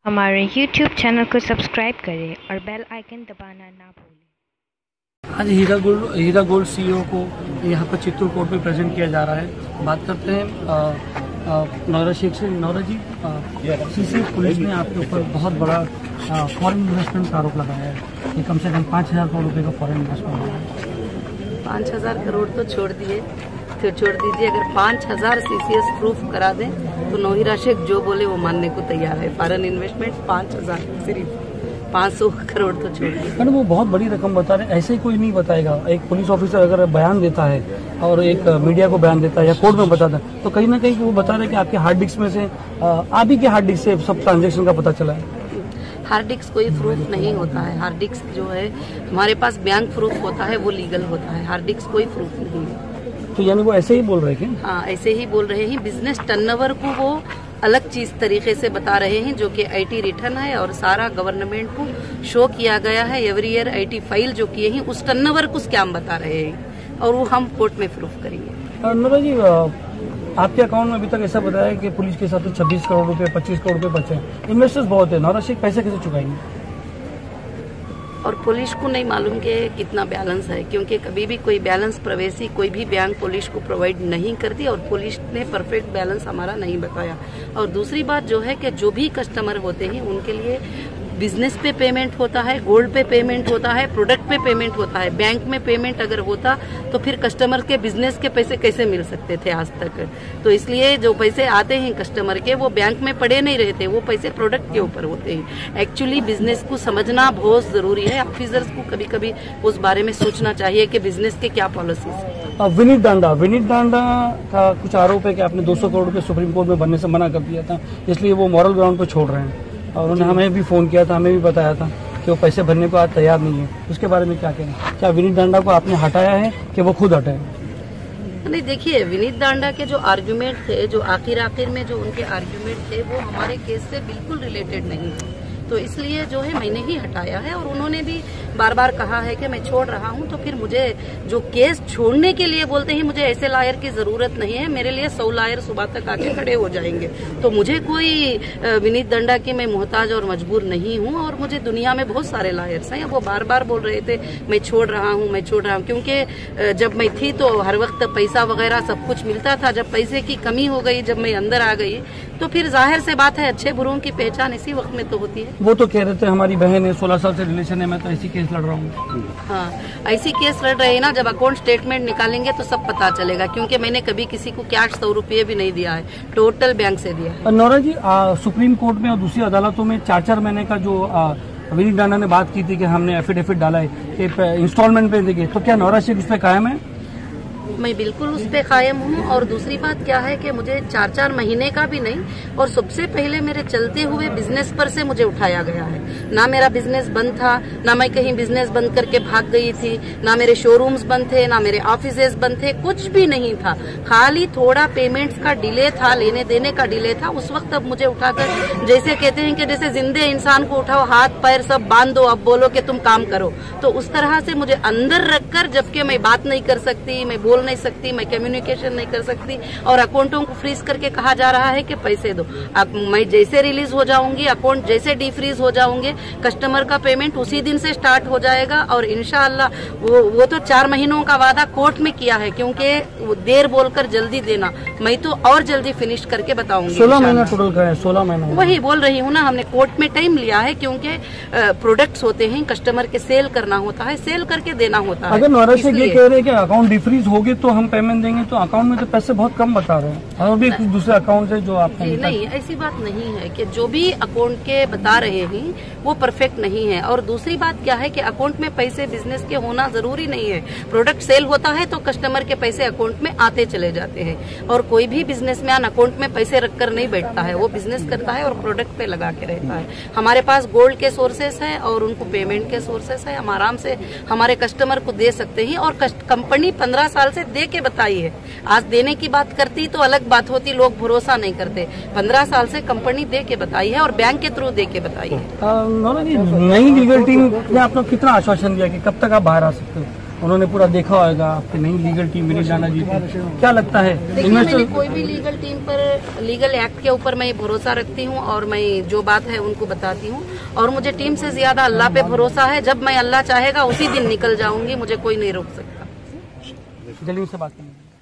हमारे YouTube channel को subscribe करें और बेल आइकन दबाना ना भूलें। आज हीरा गोल्ड CEO को यहाँ पर चित्तूर कोर्ट में प्रेजेंट किया जा रहा है। बात करते हैं नौरा शेख से। नौरा जी, CCF पुलिस ने आपके ऊपर बहुत बड़ा फॉरेन इन्वेस्टमेंट का आरोप लगाया है। ये कम से कम 5,000 करोड़ रुपये का फॉरेन इन्वेस्टमेंट है। 5,000 करोड़ तो छोड़ दीजिए, अगर 5,000 CCS प्रूफ करा दें तो नौरा शेख जो बोले वो मानने को तैयार है। फॉरेन इन्वेस्टमेंट 5,000, सिर्फ 500 करोड़ तो छोड़ दिए। मैडम, वो बहुत बड़ी रकम बता रहे हैं, ऐसे ही कोई नहीं बताएगा। एक पुलिस ऑफिसर अगर बयान देता है और एक मीडिया को बयान देता है या कोर्ट में बताता है तो कहीं ना कहीं वो बता रहे हैं कि आपके हार्ड डिस्क में से, आप ही के हार्ड डिस्क से सब ट्रांजेक्शन का पता चला है। हार्ड डिस्क कोई प्रूफ नहीं होता है। हार्ड डिस्क जो है हमारे पास बैंक प्रूफ होता है, वो लीगल होता है। हार्ड डिस्क कोई प्रूफ नहीं है। तो यानी वो ऐसे ही बोल रहे हैं? हाँ, ऐसे ही बोल रहे हैं। बिजनेस टर्नओवर को वो अलग चीज तरीके से बता रहे हैं, जो कि IT रिटर्न है और सारा गवर्नमेंट को शो किया गया है। एवरी ईयर IT फाइल जो किए हैं उस टर्नओवर को स्कैम बता रहे हैं और वो हम कोर्ट में प्रूफ करेंगे। नौरा जी, आपके अकाउंट में अभी तक ऐसा बताया कि पुलिस के हिसाब से 26 करोड़ रुपए 25 करोड़ रुपए बचे हैं। इन्वेस्टर्स बहुत है, नौरा शेख पैसे कैसे चुकाएंगे? और पुलिस को नहीं मालूम कि कितना बैलेंस है, क्योंकि कभी भी कोई बैलेंस प्रवेशी कोई भी बैंक पुलिस को प्रोवाइड नहीं करती और पुलिस ने परफेक्ट बैलेंस हमारा नहीं बताया। और दूसरी बात जो है कि जो भी कस्टमर होते हैं उनके लिए बिजनेस पे पेमेंट होता है, गोल्ड पे पेमेंट होता है, प्रोडक्ट पे पेमेंट होता है। बैंक में पेमेंट अगर होता तो फिर कस्टमर के बिजनेस के पैसे कैसे मिल सकते थे आज तक। तो इसलिए जो पैसे आते हैं कस्टमर के वो बैंक में पड़े नहीं रहते, वो पैसे प्रोडक्ट के ऊपर होते हैं। एक्चुअली बिजनेस को समझना बहुत जरूरी है। ऑफिसर्स को कभी कभी उस बारे में सोचना चाहिए कि बिजनेस के क्या पॉलिसीज है। विनीत डांडा का कुछ आरोप है कि आपने 200 करोड़ रुपए सुप्रीम कोर्ट में भरने से मना कर दिया था, इसलिए वो मॉरल ग्राउंड पर छोड़ रहे हैं। और उन्होंने हमें भी फोन किया था, हमें भी बताया था कि वो पैसे भरने को आज तैयार नहीं है। उसके बारे में क्या कहना? क्या विनीत डांडा को आपने हटाया है कि वो खुद हटाए? नहीं, देखिए, विनीत डांडा के जो आर्गुमेंट थे, जो आखिर में जो उनके आर्गुमेंट थे, वो हमारे केस से बिल्कुल रिलेटेड नहीं थे। तो इसलिए जो है मैंने ही हटाया है। और उन्होंने भी बार बार कहा है कि मैं छोड़ रहा हूं। तो फिर मुझे जो केस छोड़ने के लिए बोलते हैं, मुझे ऐसे लायर की जरूरत नहीं है। मेरे लिए 100 लायर सुबह तक आके खड़े हो जाएंगे। तो मुझे कोई विनीत डांडा की मैं मोहताज और मजबूर नहीं हूं। और मुझे दुनिया में बहुत सारे लायर्स हैं। वो बार बार बोल रहे थे मैं छोड़ रहा हूं, क्योंकि जब मैं थी तो हर वक्त पैसा वगैरह सब कुछ मिलता था। जब पैसे की कमी हो गई, जब मैं अंदर आ गई, तो फिर जाहिर से बात है अच्छे बुरों की पहचान इसी वक्त में तो होती है। वो तो कह रहे थे हमारी बहन है, 16 साल से रिलेशन है, मैं तो ऐसी केस लड़ रहा हूँ। हाँ, ऐसी केस लड़ रहे हैं ना। जब अकाउंट स्टेटमेंट निकालेंगे तो सब पता चलेगा, क्योंकि मैंने कभी किसी को कैश 100 रुपये भी नहीं दिया है, टोटल बैंक से दिया है। नौरा जी, सुप्रीम कोर्ट में और दूसरी अदालतों में 4-4 महीने का जो विनीत डांडा ने बात की थी कि हमने एफिडेविट डाला है कि इंस्टॉलमेंट पे देंगे, तो क्या नौरा शेख उस पर कायम है? मैं बिल्कुल उस पे कायम हूँ। और दूसरी बात क्या है कि मुझे 4-4 महीने का भी नहीं, और सबसे पहले मेरे चलते हुए बिजनेस पर से मुझे उठाया गया है। ना मेरा बिजनेस बंद था, ना मैं कहीं बिजनेस बंद करके भाग गई थी, ना मेरे शोरूम्स बंद थे, ना मेरे ऑफिसेज बंद थे, कुछ भी नहीं था। खाली थोड़ा पेमेंट्स का डिले था, लेने देने का डिले था। उस वक्त अब मुझे उठाकर, जैसे कहते हैं कि जैसे जिंदे इंसान को उठाओ, हाथ पैर सब बांध दो, अब बोलो कि तुम काम करो, तो उस तरह से मुझे अंदर रखकर, जबकि मैं बात नहीं कर सकती, मैं बोल नहीं सकती, मैं कम्युनिकेशन नहीं कर सकती, और अकाउंटों को फ्रीज करके कहा जा रहा है कि पैसे दो। अब मैं जैसे रिलीज हो जाऊंगी, अकाउंट जैसे डीफ्रीज हो जाऊंगे, कस्टमर का पेमेंट उसी दिन से स्टार्ट हो जाएगा। और इंशाअल्लाह वो तो 4 महीनों का वादा कोर्ट में किया है, क्योंकि देर बोलकर जल्दी देना, मैं तो और जल्दी फिनिश करके बताऊंगी। 16 महीना टोटल का है, 16 महीना। वही बोल रही हूँ ना, हमने कोर्ट में टाइम लिया है, क्योंकि प्रोडक्ट्स होते हैं, कस्टमर के सेल करना होता है, सेल करके देना होता है। अगर नौरा शेख ये कह रहे हैं कि अकाउंट डिफ्रीज होगी तो हम पेमेंट देंगे, तो अकाउंट में तो पैसे बहुत कम बता रहे हैं, और भी कुछ दूसरे अकाउंट है जो आपने? नहीं, ऐसी बात नहीं है कि जो भी अकाउंट के बता रहे हैं वो परफेक्ट नहीं है। और दूसरी बात क्या है कि अकाउंट में पैसे बिजनेस के होना जरूरी नहीं है। प्रोडक्ट सेल होता है तो कस्टमर के पैसे अकाउंट में आते चले जाते हैं। और कोई भी बिजनेसमैन अकाउंट में पैसे रखकर नहीं बैठता है, वो बिजनेस करता है और प्रोडक्ट पे लगा के रहता है। हमारे पास गोल्ड के सोर्सेस है और उनको पेमेंट के सोर्सेस है। हम आराम से हमारे कस्टमर को दे सकते हैं। और कंपनी 15 साल से दे के बताई है। आज देने की बात करती तो अलग बात होती, लोग भरोसा नहीं करते। 15 साल से कंपनी दे के बताई है और बैंक के थ्रू दे के बताई है। नई लीगल टीम ने आपको कितना आश्वासन दिया कि कब तक आप बाहर आ सकते हो? उन्होंने पूरा देखा होगा आपकी नई लीगल टीम विनीत राणा जी की। क्या लगता है देखिए, मैंने कोई भी लीगल टीम पर, लीगल एक्ट के ऊपर मैं भरोसा रखती हूँ और मैं जो बात है उनको बताती हूँ। और मुझे टीम से ज्यादा अल्लाह पे भरोसा है। जब मैं अल्लाह चाहेगा उसी दिन निकल जाऊंगी, मुझे कोई नहीं रोक सकता। जलील से बात करेंगे।